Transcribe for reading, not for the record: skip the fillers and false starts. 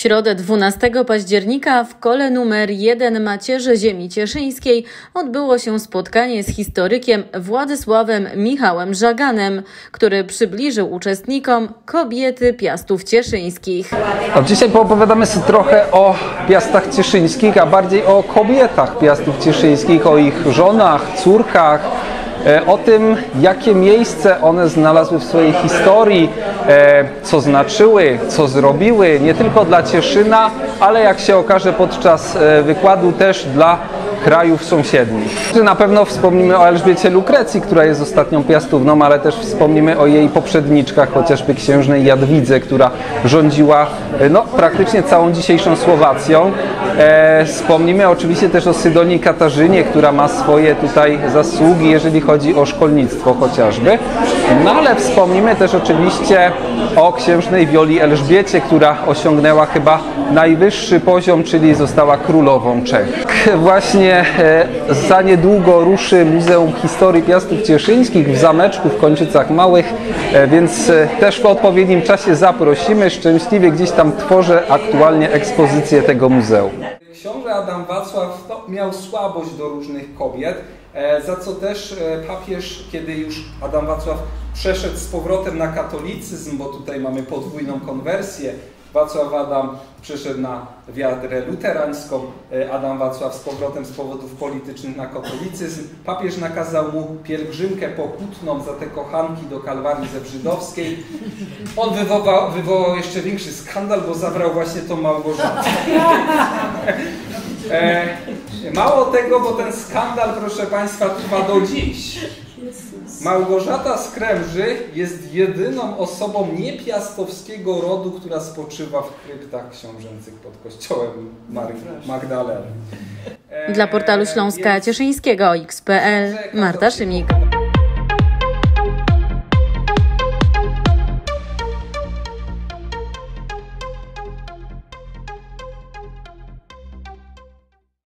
środę 12 października w kole nr 1 Macierzy Ziemi Cieszyńskiej odbyło się spotkanie z historykiem Władysławem Michałem Żaganem, który przybliżył uczestnikom kobiety Piastów Cieszyńskich. Dzisiaj poopowiadamy sobie trochę o Piastach Cieszyńskich, a bardziej o kobietach Piastów Cieszyńskich, o ich żonach, córkach, o tym, jakie miejsce one znalazły w swojej historii, co znaczyły, co zrobiły, nie tylko dla Cieszyna, ale jak się okaże podczas wykładu też dla krajów sąsiednich. Na pewno wspomnimy o Elżbiecie Lukrecji, która jest ostatnią piastówną, ale też wspomnimy o jej poprzedniczkach, chociażby księżnej Jadwidze, która rządziła praktycznie całą dzisiejszą Słowacją. Wspomnimy oczywiście też o Sydonii Katarzynie, która ma swoje tutaj zasługi, jeżeli chodzi o szkolnictwo chociażby. No ale wspomnimy też oczywiście o księżnej Wioli Elżbiecie, która osiągnęła chyba najwyższy poziom, czyli została królową Czech. Właśnie za niedługo ruszy Muzeum Historii Piastów Cieszyńskich w zameczku w Kończycach Małych, więc też w odpowiednim czasie zaprosimy. Szczęśliwie gdzieś tam tworzę aktualnie ekspozycję tego muzeum. Książę Adam Wacław miał słabość do różnych kobiet, za co też papież, kiedy już Adam Wacław przeszedł z powrotem na katolicyzm, bo tutaj mamy podwójną konwersję, Wacław Adam przeszedł na wiarę luterańską, Adam Wacław z powrotem z powodów politycznych na katolicyzm. Papież nakazał mu pielgrzymkę pokutną za te kochanki do Kalwarii Zebrzydowskiej. On wywołał jeszcze większy skandal, bo zabrał właśnie tą Małgorzatę. Mało tego, bo ten skandal, proszę Państwa, trwa do dziś. Małgorzata z Kremży jest jedyną osobą niepiastowskiego rodu, która spoczywa w kryptach książęcych pod kościołem Marii Magdaleny. Dla portalu Śląska Cieszyńskiego, X.pl, Marta Szymik.